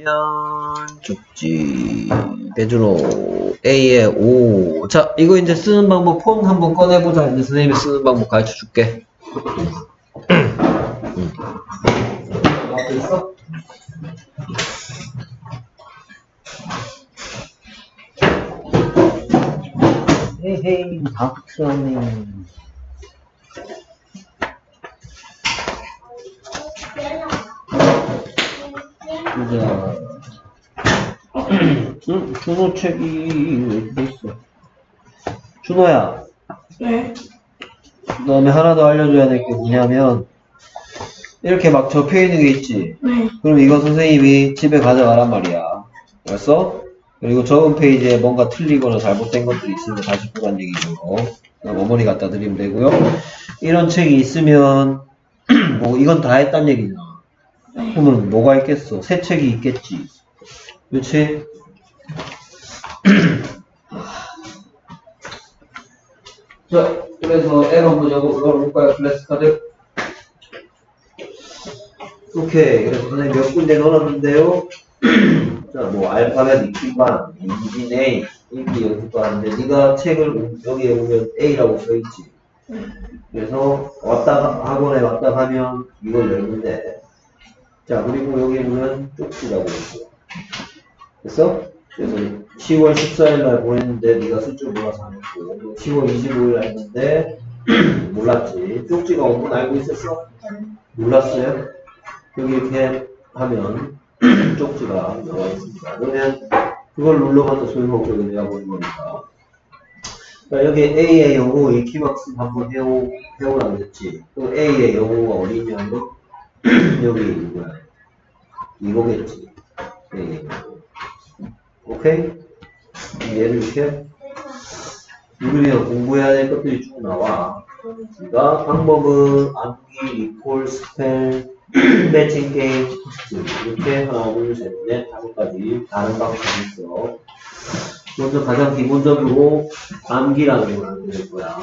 하면 쪽지 빼주로 A에 5. 자, 이거 이제 쓰는 방법 폰 한번 꺼내보자. 이제 선생님이 쓰는 방법 가르쳐 줄게. 앞에 있어? 헤헤이, 다 붙여놨네. 준호 책이 왜 이렇게 있어? 준호야. 네. 그 다음에 하나 더 알려줘야 될 게 뭐냐면, 이렇게 막 접혀있는 게 있지? 네. 그럼 이거 선생님이 집에 가져가란 말이야. 알았어? 그리고 저번 페이지에 뭔가 틀리거나 잘못된 것들이 있으면 다시 보란 얘기죠. 어머니 갖다 드리면 되고요. 이런 책이 있으면, 뭐, 이건 다 했단 얘기잖아. 그러면 뭐가 있겠어? 새 책이 있겠지. 그렇지? 자, 그래서 L 한번 열어볼까요? 클래스 카드. 오케이. 그래서 선생님 몇 군데 넣어놨는데요. 자, 뭐, 알파벳 익히반, 인진 A, 인기 연습하는데, 네가 책을 여기에 보면 A라고 써있지. 그래서 학원에 왔다 가면 이걸 열는데, 자, 그리고 여기 보면 쪽지라고 있어. 됐어? 그래서 10월 14일 날 보냈는데 네가 쓸 줄 몰라서 안 했고, 10월 25일 날 했는데 몰랐지. 쪽지가 온 건 알고 있었어? 몰랐어요? 여기 이렇게 하면 쪽지가 나와 있습니다. 그러면 그걸 눌러봐도 소용없고 내가 보는 거니까. 자, 여기 A의 영어 익히박스 한번 해오라고 했지. 또 A의 영어가 어디냐면 여기 뭐야? 이거겠지. A의 영어. 오케이? 얘를 이렇게 누르면 공부해야 될 것들이 쭉 나와. 그러니까 방법은 암기, 리콜, 스펠, 매칭 게임, 텍스트 이렇게 하나, 둘, 셋, 넷, 다섯 가지 다른 방법이 있어. 먼저 가장 기본적으로 암기라는 걸 하게 될 거야.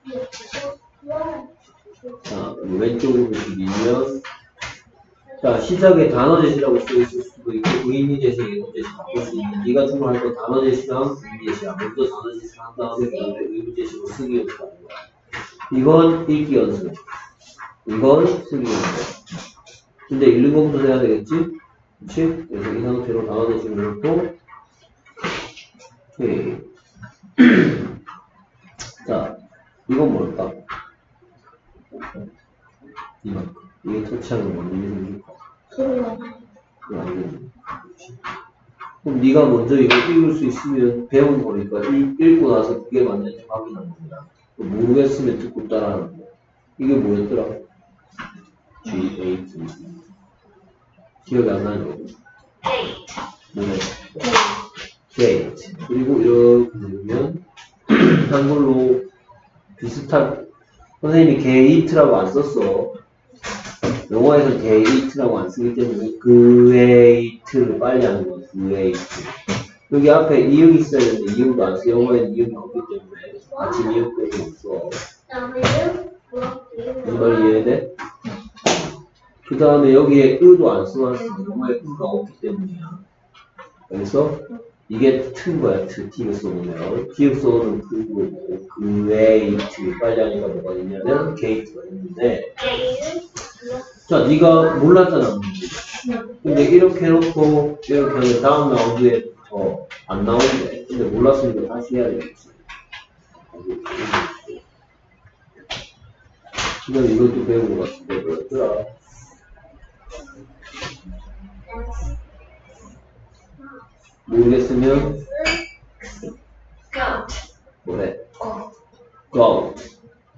자, 왼쪽으로 밀면 자, 시작에 단어 제시라고 써있을 수도 있고 의미 제시, 예문 제시 바꿀 수 있는 네가 주문할 때 단어 제시랑 의미 제시야. 먼저 단어 제시를 한 다음에 그다음에 의미 제시로 쓰기 연습하는 거야. 이건 읽기 연습. 이건 쓰기 연습. 근데 읽는 것부터 해야 되겠지? 그치? 그래서 이 상태로 단어 제시를 넣고 오케이. 자, 이건 뭘까? 이게 터치하는 건 뭔지 생길까? 소리가. 그럼 네가 먼저 이거 읽을 수 있으면 배운 거니까 읽고 나서 그게 맞는지 확인하는 거야. 모르겠으면 듣고 따라하는 거야. 이게 뭐였더라? G8 기억이 안 나는 거고. 뭐래? Gate. 그리고 이렇게 누르면 한글로 비슷한 선생님이 게이트라고 안 썼어. 영어에서 게이트라고 안 쓰기 때문에 그에이트를 빨리 하는 거야. 그에이트. 여기 앞에 이응이 있어야 되는데 이응도 안 써. 영어에는 이응이 없기 때문에 아침 이응 빼고 있어. 무슨 말이 이해돼? 그 다음에 여기에 의도 안 써놨어. 영어에 의가 없기 때문이야. 그래서 이게 트인 거야. T를 써보면 기억 써오는 그거고 그에이트 빨리 하니까 뭐가 있냐면 게이트가 있는데 자, 네가 몰랐잖아. 근데 이렇게 해놓고 이렇게 하면 다음 라운드에 더 안 나오는데 근데 몰랐으니까 다시 해야 되겠지. 그 다음에 이것도 배운 것 같은데 뭐였더라? 모르겠으면 뭐래? goat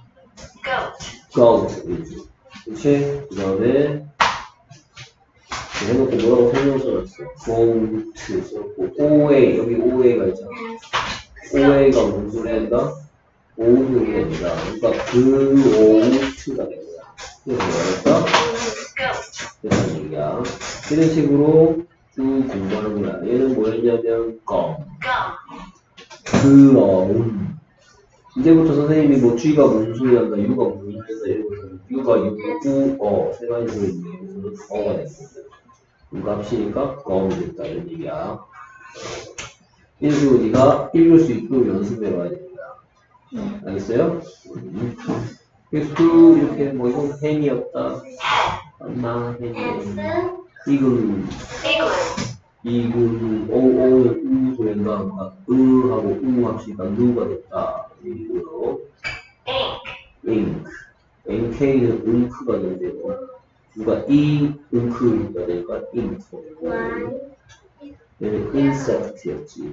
그치? 그 다음에 해놓고 뭐라고 설명 써놨어? goat 써놓고 OA 여기 OA가 있잖아. OA가 무슨 소리 한다? 오우는 됩니다. 그러니까 그 오우트가 된 거야. 그래서 뭐랄까? 이런 얘기야. 이런 식으로 쭉 공부하는 거야. 얘는 뭐였냐면 그럼 이제부터 선생님이 뭐 G가 무슨 소리 한다, U가 무슨 소리 한다 이러고 U가 U, 세 가지 소리 있는데 어가 됐습니다. 값이니까 검이 됐다 이런 얘기야. 인수 네가 읽을 수 있도록 연습해봐야 됩니다. 알겠어요? 그래서 이렇게 뭐 이건 햄이었다. 엄마 햄이 이글 오는 우 소리가 하고 우 합시니까 누가 됐다. 이거로 NK는 잉크가 되는데요. 누가 이 잉크가 되니까 잉크. 얘는 insect였지.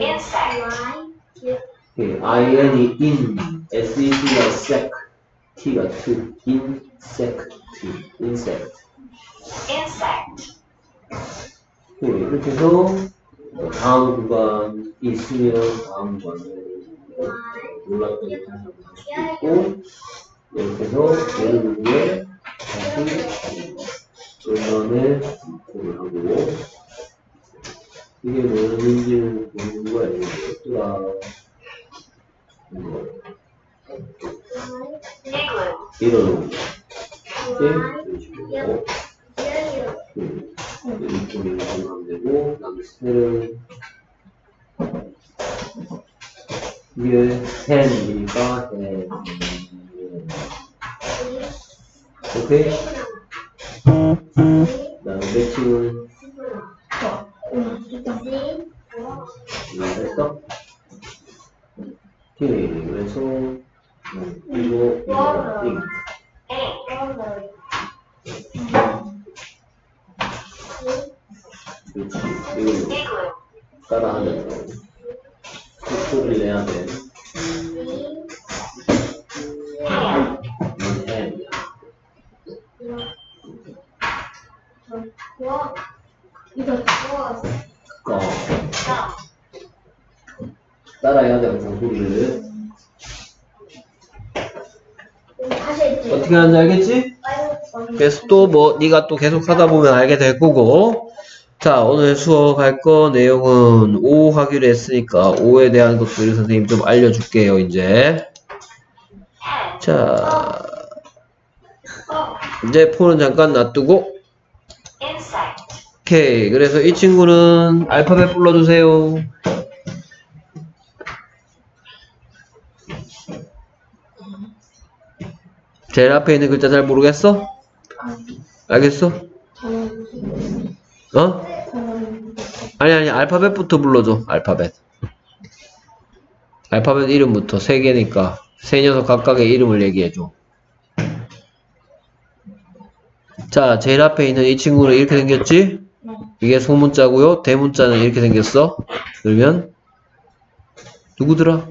IN이 in, SEC가 sec, T가 to, insect. 이렇게 해서 다음 구간이 있으면 다음 구간을 놀랐던 걸 다시 할 수 있고, 이렇게 해서 얘를 위해 다시 음원에 인포를 하고, 이게 뭐였는지는 보는 거야. 이런 이렇게 하면 되고, 그다음에 스펠은 이게 hand이니까 hand. 오케이? 그다음에 매칭은 했어? 오케이. 그래서 이거 그렇지. 이거 따라하면서 속도를 내야 돼. 따라해야 돼, 항상 소리를. 어떻게 하는지 알겠지? 그래서 또 뭐 네가 또 계속 하다 보면 알게 될 거고. 자, 오늘 수업할 거 내용은 5 하기로 했으니까 5에 대한 것들을 선생님 좀 알려줄게요, 이제. 자, 이제 폰은 잠깐 놔두고. 오케이. 그래서 이 친구는 알파벳 불러주세요. 제일 앞에 있는 글자 잘 모르겠어? 알겠어? 어? 아니, 알파벳부터 불러줘. 알파벳 이름부터 3개니까 3녀석 각각의 이름을 얘기해줘. 자, 제일 앞에 있는 이 친구는 이렇게 생겼지? 이게 소문자고요. 대문자는 이렇게 생겼어. 그러면 누구더라?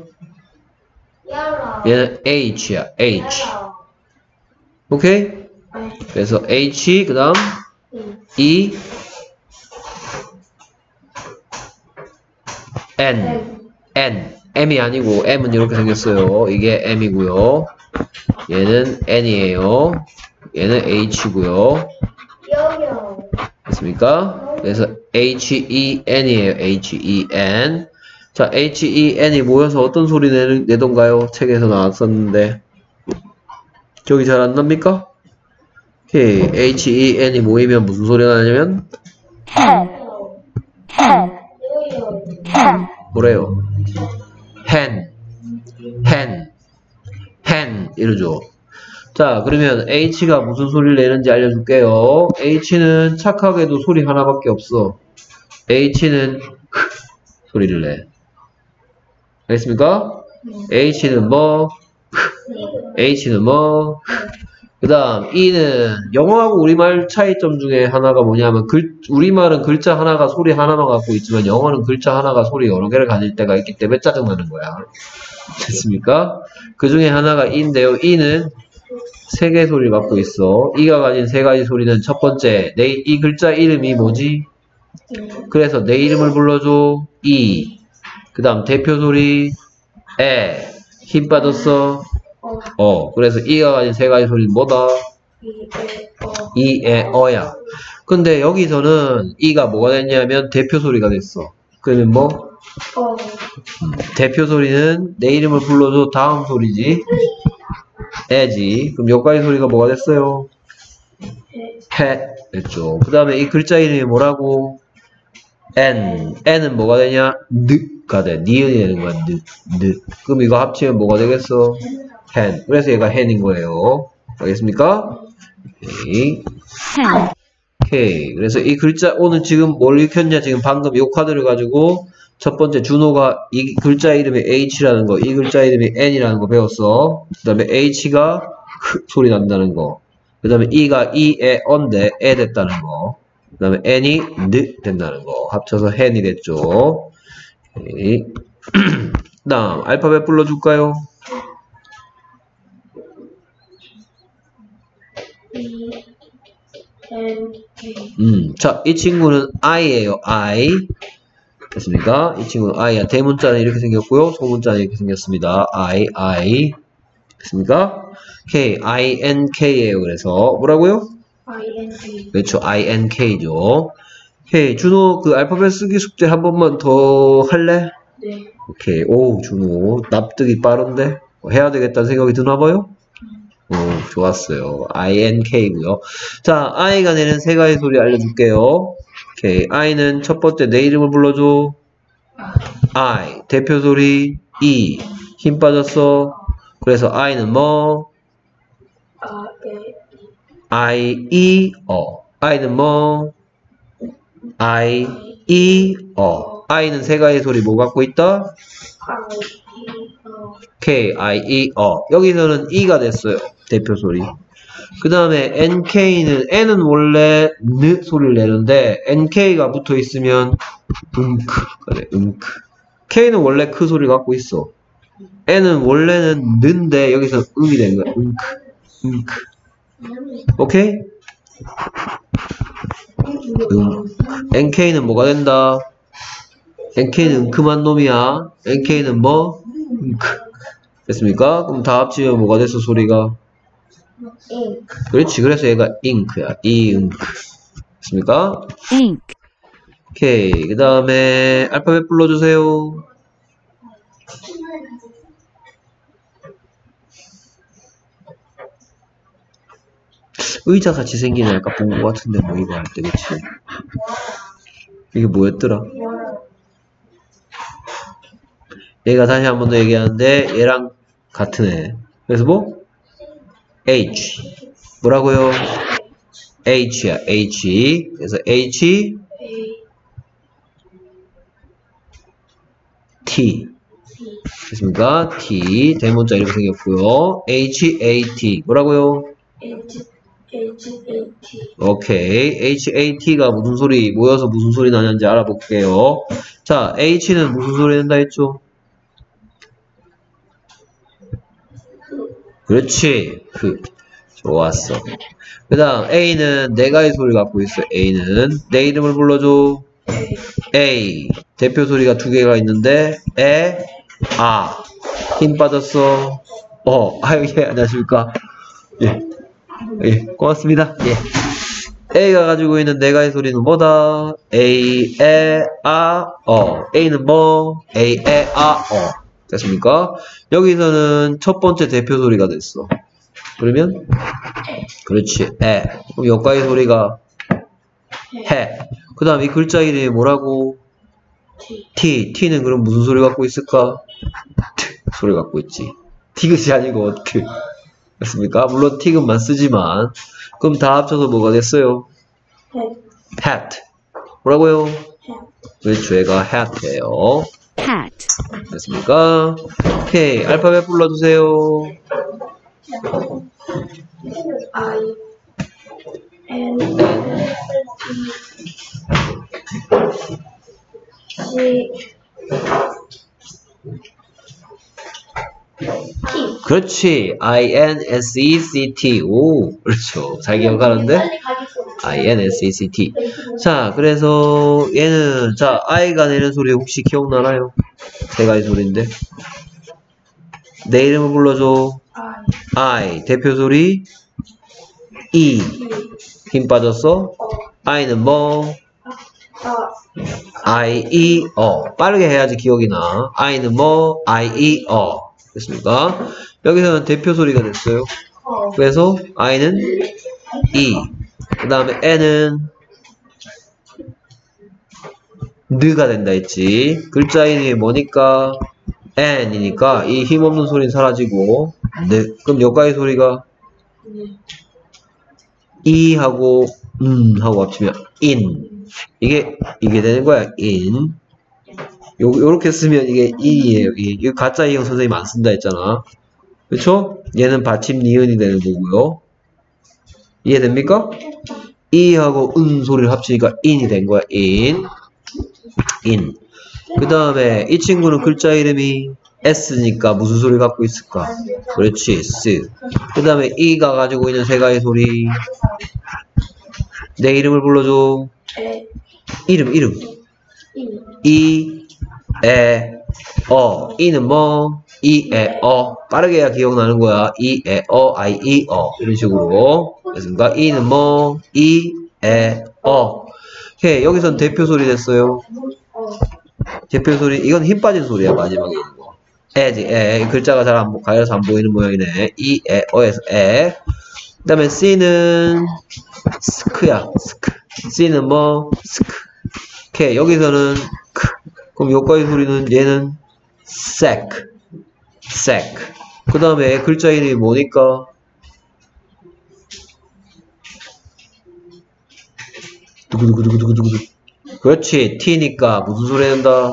얘는 H야. H. 오케이? 그래서 H, 그 다음 E, N. M이 아니고 M은 이렇게 생겼어요. 이게 M이고요. 얘는 N이에요. 얘는 H고요. 됐습니까? 그래서 H-E-N이에요. H-E-N. 자, H-E-N이 모여서 어떤 소리 내던가요? 책에서 나왔었는데. 기억이 잘 안 납니까? 오케이. H-E-N이 모이면 무슨 소리가 나냐면 뭐래요? hen 이러죠. 자, 그러면 H가 무슨 소리를 내는지 알려줄게요. H는 착하게도 소리 하나밖에 없어. H는 소리를 내. 알겠습니까? H는 뭐? 그 다음 E는 영어하고 우리말 차이점 중에 하나가 뭐냐면 우리말은 글자 하나가 소리 하나만 갖고 있지만 영어는 글자 하나가 소리 여러 개를 가질 때가 있기 때문에 짜증나는 거야. 됐습니까? 그 중에 하나가 E인데요. E는 3개의 소리를 갖고 있어. E가 가진 3가지 소리는 첫 번째, 이 글자 이름이 뭐지? 그래서 내 이름을 불러줘. E. 그 다음 대표 소리 에. 힘 빠졌어. 그래서 E가 가진 3가지 소리는 뭐다? 이, 에, 어야. 근데 여기서는 E가 뭐가 됐냐면 대표 소리가 됐어. 그러면 뭐? 대표 소리는 내 이름을 불러줘 다음 소리지. 에지. 그럼 여기까지 소리가 뭐가 됐어요? hat 했죠. 그 다음에 이 글자 이름이 뭐라고? n은 뭐가 되냐? 느가 돼. 니은이 되는 거야. 느. 그럼 이거 합치면 뭐가 되겠어? hen. 그래서 얘가 hen인 거예요. 알겠습니까? 오케이. 그래서 이 글자, 오늘 지금 뭘 익혔냐? 지금 방금 이 카드를 가지고 첫 번째 준호가 이 글자 이름이 H라는 거, 이 글자 이름이 N이라는 거 배웠어. 그 다음에 H가 소리 난다는 거. 그 다음에 E가 E에 언데 에 됐다는 거. 그 다음에 N이 느 된다는 거. 합쳐서 hen이 됐죠. 오케이. 그 다음 알파벳 불러줄까요? 자, 이 친구는 I예요. I. 됐습니까? 이 친구는 I야. 대문자는 이렇게 생겼고요. 소문자는 이렇게 생겼습니다. I. 됐습니까? K, INK예요. 그래서 뭐라고요? INK. 그렇죠. INK죠. 오케이. 준호 그 알파벳 쓰기 숙제 한 번만 더 할래? 네. 오케이. 오, 준호 납득이 빠른데? 해야 되겠다는 생각이 드나 봐요? 오, 좋았어요. INK고요. 자, I가 내는 세 가지 소리 알려줄게요. 오케이. I는 첫 번째 내 이름을 불러줘. I. 대표 소리 E. 힘 빠졌어. 그래서 I는 뭐? I, E, 어. I는 뭐? I, E, 어. I는 세 가지 소리 뭐 갖고 있다? K, I, E, 어. 여기서는 E가 됐어요. 대표 소리. 그 다음에 NK는, N은 원래 느 소리를 내는데, NK가 붙어 있으면 응크가 돼, 응크. K는 원래 크 소리 갖고 있어. N은 원래는 는데, 여기서 응이 되는 거야. 응크. 오케이? NK는 뭐가 된다? NK는 응크만 놈이야. NK는 뭐? 응크. 됐습니까? 그럼 다 합치면 뭐가 됐어, 소리가? 그렇지. 그래서 얘가 잉크야. 이응크. 됐습니까? 잉크. 오케이. 그 다음에 알파벳 불러주세요. 의자 같이 생긴 애 아까 본 것 같은데 뭐 이거 할 때 그치? 이게 뭐였더라? 얘가 다시 한 번 더 얘기하는데 얘랑 같은 애. 그래서 뭐? H. 뭐라고요? H야. H. 그래서 H T. 됐습니까? T. 대문자 이렇게 생겼고요. HAT. 뭐라고요? 오케이. HAT가 무슨 소리, 모여서 무슨 소리 나는지 알아볼게요. 자, H는 무슨 소리 낸다 했죠? 그렇지. 좋았어. 그 다음, A는 네 가지 소리를 갖고 있어. A는 내 이름을 불러줘. A. 대표 소리가 두 개가 있는데, 아. 힘 빠졌어. 예, 안녕하십니까. 예, 고맙습니다. 예. A가 가지고 있는 네 가지 소리는 뭐다? A, A는 뭐? A, 됐습니까? 여기서는 첫 번째 대표 소리가 됐어. 그러면? 그렇지, 그럼 여기까지 소리가 해. 그 다음 이 글자 이름이 뭐라고? T는 그럼 무슨 소리 갖고 있을까? T 소리 갖고 있지. 티귿이 아니고 T. 됐습니까? 물론 티귿만 쓰지만. 그럼 다 합쳐서 뭐가 됐어요? hat. 뭐라고요? 그렇죠, 얘가 hat예요. hat. 됐습니까? 오케이, 알파벳 불러주세요. I, N, C, T. 그렇지. INSECT. 오, 그렇죠. 잘 기억하는데? INSECT. 자, 그래서 얘는, 자, I가 내는 소리 혹시 기억나나요? 세 가지 소리인데. 내 이름을 불러줘. I. 대표 소리. E. 힘 빠졌어? I는 뭐? I, E, 빠르게 해야지 기억이 나. I는 뭐? I, E, 됐습니까? 여기서는 대표 소리가 됐어요. 그래서 I는 E. 그 다음에 n은 느가 된다 했지. 글자 이름이 뭐니까 n이니까 이 힘없는 소리는 사라지고 느. 그럼 여기까지 소리가 이 하고 하고 합치면 in. 이게 되는 거야. in. 요렇게 쓰면 이게 in이에요. 이 가짜 이형 선생님 안 쓴다 했잖아. 그쵸? 얘는 받침 니은이 되는 거고요. 이해됩니까? 이하고 소리를 합치니까 in이 된 거야. in. 그 다음에 이 친구는 글자 이름이 S니까 무슨 소리를 갖고 있을까? 그렇지, S. 그 다음에 E가 가지고 있는 세 가지 소리. 내 이름을 불러줘. 이름. 이, 에, 어. 이는 뭐? 이, 에, 어. 빠르게 해야 기억나는 거야. 이, 에, 어, 아이, 이, 어. 이런 식으로. 그렇습니까? 이는 뭐? 이, 에, 어. 오케이. 여기선 대표 소리 됐어요. 대표 소리. 이건 힘 빠진 소리야. 마지막에 있는 거. 에지, 에. 글자가 잘 가려서 안 보이는 모양이네. 이, 에, 어에서 에. 그 다음에 C는 스크야. 스크. C는 뭐? 스크. 오케이. 여기서는 크. 그럼 여기까지 소리는 얘는 sec. 그 다음에 글자 이름이 뭐니까? 두구두구두구두구두구. 그렇지. T니까 무슨 소리 낸다?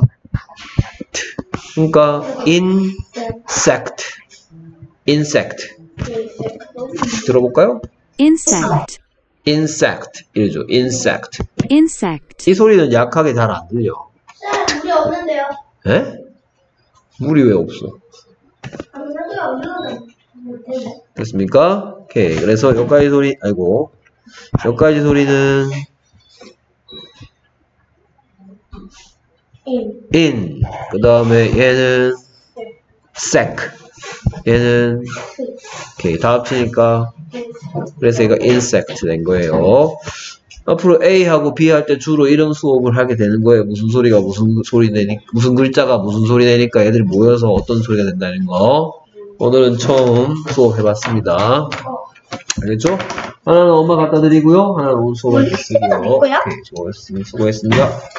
그러니까 insect. 들어볼까요? insect. 이러죠. insect. 이 소리는 약하게 잘 안 들려. 쌤, 물이 없는데요? 에? 물이 왜 없어? 됐습니까? 오케이. 그래서 여기까지 소리, 여기까지 소리는 in. 그 다음에 얘는 sec. 얘는 오케이. 다 합치니까 그래서 얘가 insect 된 거예요. 앞으로 A하고 B 할 때 주로 이런 수업을 하게 되는 거예요. 무슨 소리가 무슨 소리 내니까, 무슨 글자가 무슨 소리 내니까 애들이 모여서 어떤 소리가 된다는 거. 오늘은 처음 수업해봤습니다. 알겠죠? 하나는 엄마 갖다 드리고요. 하나는 오늘 수업할 때 쓰고요. 오케이, 수고했습니다.